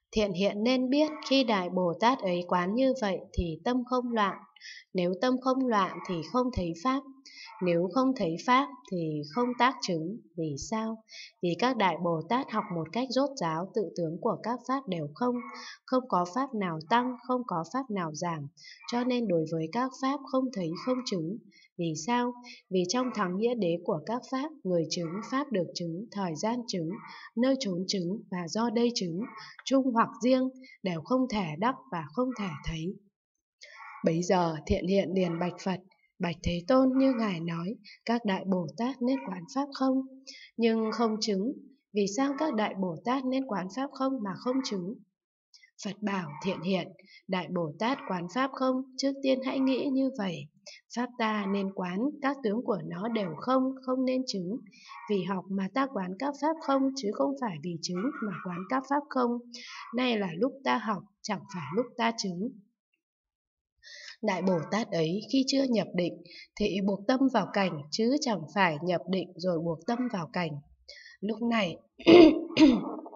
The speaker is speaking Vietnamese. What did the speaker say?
Thiện hiện nên biết khi Đại Bồ Tát ấy quán như vậy thì tâm không loạn. Nếu tâm không loạn thì không thấy Pháp. Nếu không thấy Pháp thì không tác chứng. Vì sao? Vì các Đại Bồ Tát học một cách rốt ráo tự tướng của các Pháp đều không. Không có Pháp nào tăng, không có Pháp nào giảm. Cho nên đối với các Pháp không thấy không chứng. Vì sao? Vì trong thắng nghĩa đế của các Pháp, người chứng, Pháp được chứng, thời gian chứng, nơi trốn chứng và do đây chứng, chung hoặc riêng, đều không thể đắc và không thể thấy. Bấy giờ Thiện hiện liền bạch Phật: Bạch Thế Tôn, như Ngài nói, các Đại Bồ Tát nên quán Pháp không, nhưng không chứng. Vì sao các Đại Bồ Tát nên quán Pháp không mà không chứng? Phật bảo Thiện hiện: Đại Bồ Tát quán Pháp không, trước tiên hãy nghĩ như vậy. Pháp ta nên quán, các tướng của nó đều không, không nên chứng. Vì học mà ta quán các Pháp không, chứ không phải vì chứng mà quán các Pháp không. Nay là lúc ta học, chẳng phải lúc ta chứng. Đại Bồ Tát ấy khi chưa nhập định thì buộc tâm vào cảnh, chứ chẳng phải nhập định rồi buộc tâm vào cảnh. Lúc này